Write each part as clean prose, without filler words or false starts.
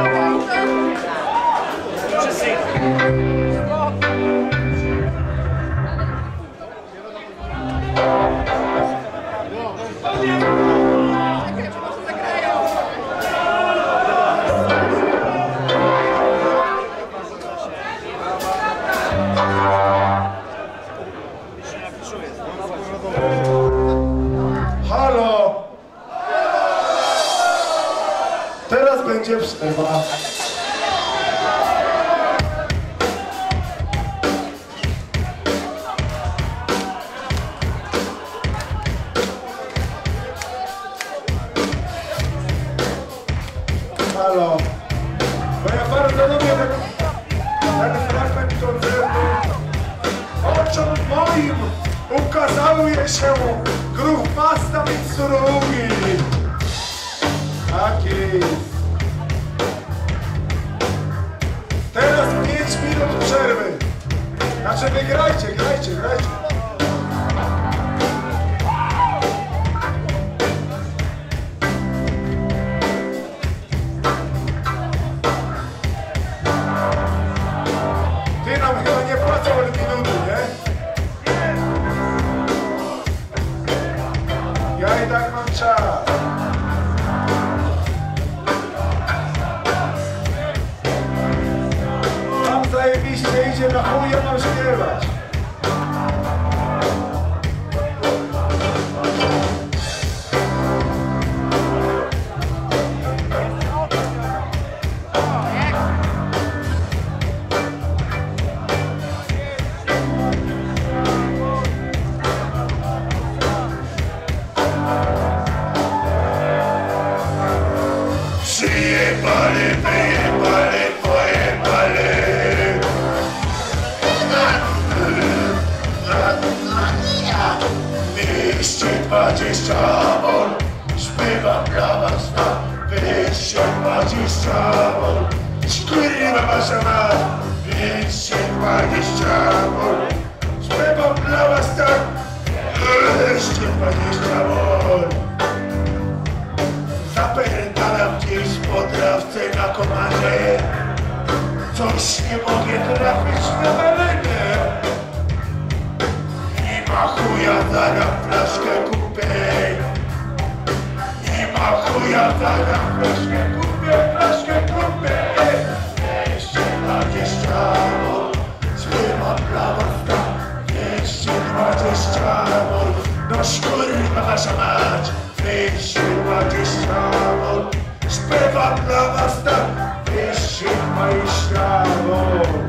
Halo! Teraz będzie przerwa. Halo! Bo ja bardzo lubię ten fragment koncertu. Oczom moim ukazały się gruchmasta Mitsurugi. Tak jest. Teraz 5 minut przerwy. Znaczy wy grajcie, grajcie, grajcie. Ty nam chyba nie płacą od minuty, nie? Ja i tak mam czas. Tam zajebiście idzie, na chuj ja mam śpiewać. Przyjebali, wyjebali, pojebali. 220 mol, śpiewam dla was na 220 mol. Kurwa wasza mać, 220 mol. Śpiewam dla was tak, 220 mol. Zapierdalam gdzieś po trawce na komarze. Coś nie mogę trafić na melenę. Nie ma chuja, zaraz flaszkę kupię. Nie ma chuja, zaraz flaszkę kupię, flaszkę kupię. 220 mol, śpiewam dla was tak, 220 mol. No kurwa wasza mać, 220 mol, śpiewam dla was tak, 220 mol.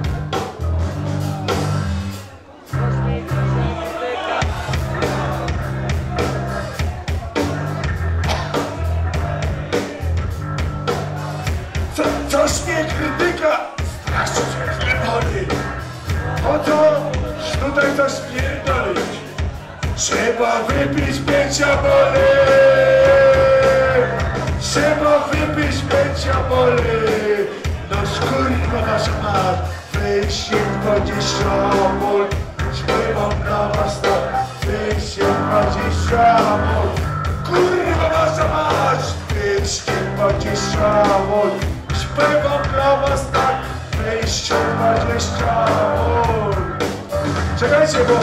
Coś mnie krytyka, strasznie boli. Po co tutaj coś pierdolić? Trzeba wypić pięciabole. Trzeba wypić pięciabole. No kurwa wasza mat, 220 mol. Śpiewam dla was tak, 220 mol. Kurwa wasza mać, 220 mol. Śpiewam dla was tak, 220 mol. Czekajcie, bo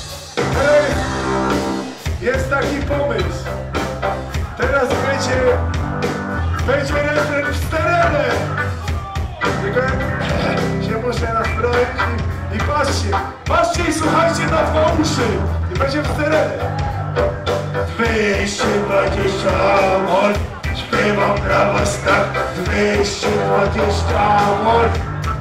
jest taki pomysł. Teraz będzie refren w sterele. Tylko się muszę nastroić i patrzcie i słuchajcie na 2 uszy. I będzie w sterele. 220 mol, śpiewam dla was tak, 220 mol.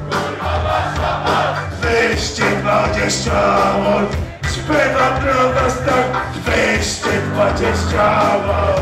220 mol, śpiewam dla was tak, 220 mol.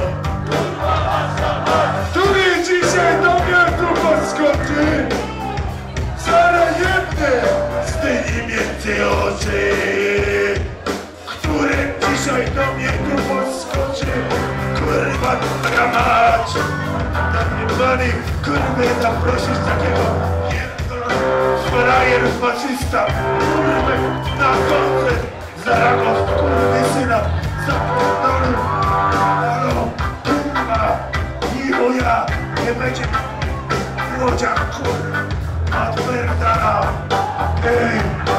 Który dzisiaj do mnie tu podskoczy? Zaraz jedne z tymi między oczy. Który dzisiaj do mnie tu podskoczy? Kurwa taka mać. Na mnie pani kurwy zaprosić takiego frajer faszysta. Kurwy na koncert. Zaraz kurwy syna zapierdolę. Kurwa, i chuja nie będzie młodziach, kurwa, odpierdala. Ej,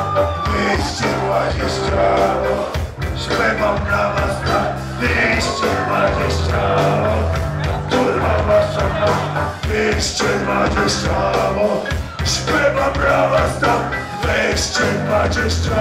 220, śpiewam dla was na 220. Kurwa wasza na 220, śpiewam dla was na 220.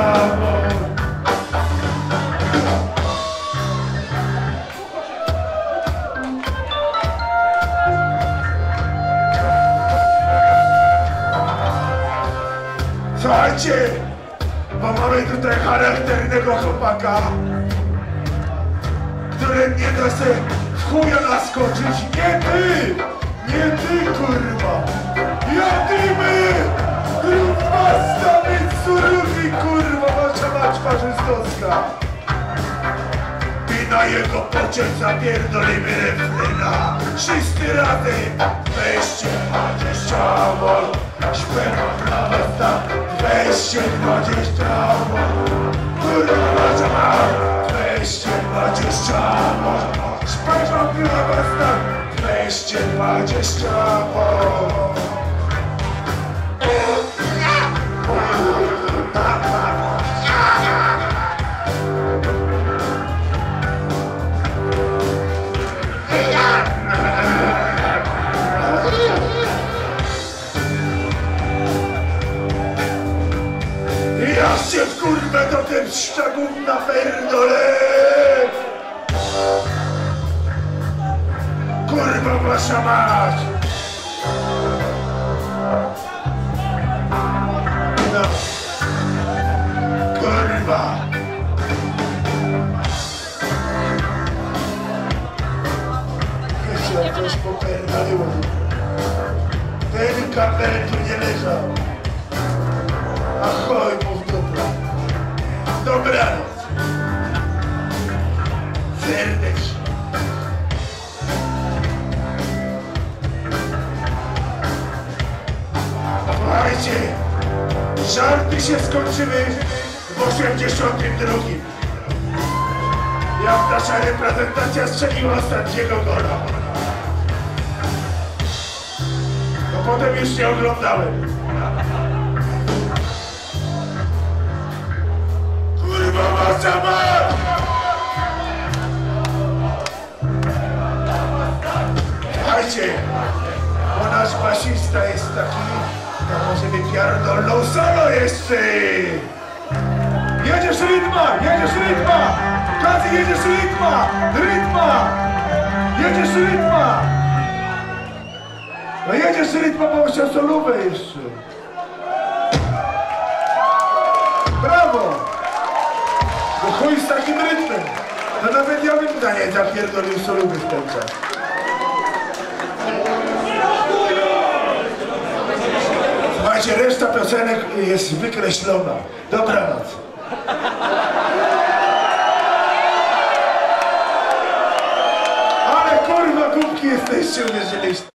Słuchajcie, bo mamy tutaj charakternego chłopaka, który nie da się w chuja naskoczyć. Nie ty! Nie ty, kurwa! Jadymy! Kurwa, stawić surowi, kurwa, wasza mać faszystowska! I na jego pociąg zapierdolimy refrena. Wszyscy rady, 220 volt. Śpiewam dla was na 220 volt. Kurwa, wasza mać 220 volt. Śpiewam dla was na 220 volt. Ja się w kurwę do tym szczegół napierdolę! Kurwa wasza mać! No. Kurwa! Jeszcze coś popierdoliło. Ten kabel tu nie leżał. Ahoj, mów dobra. Dobranoc. Serdecznie. Słuchajcie, żarty się skończyły w 82. Jak nasza reprezentacja strzeliła ostatniego gola. No potem już nie oglądałem. Kurwa wasza mać! Słuchajcie, bo nasz basista jest taki, to może by pierdolną solo jeszcze! Jedziesz rytma! Jedziesz rytma! Kazy, jedziesz rytma! Rytma! Jedziesz rytma! No jedziesz rytma, bo chciał solówę jeszcze! Brawo! Bo chuj z takim rytmem. To nawet ja bym za nie zapierdolił solówę w ten czas. Słuchajcie, reszta piosenek jest wykreślona. Dobranoc. Ale kurwa głupki jesteście, uwierzyliście.